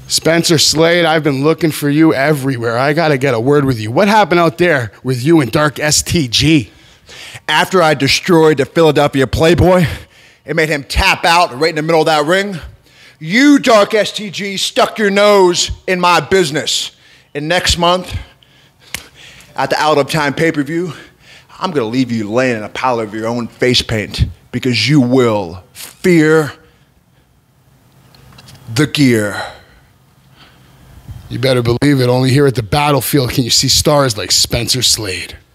Spencer Slade, I've been looking for you everywhere. I gotta get a word with you. What happened out there with you and Dark STG? After I destroyed the Philadelphia Playboy and made him tap out right in the middle of that ring, you, Dark STG, stuck your nose in my business. And next month, at the Out of Time pay-per-view, I'm gonna leave you laying in a pile of your own face paint because you will fear the gear. You better believe it. Only here at the battlefield can you see stars like Spencer Slade.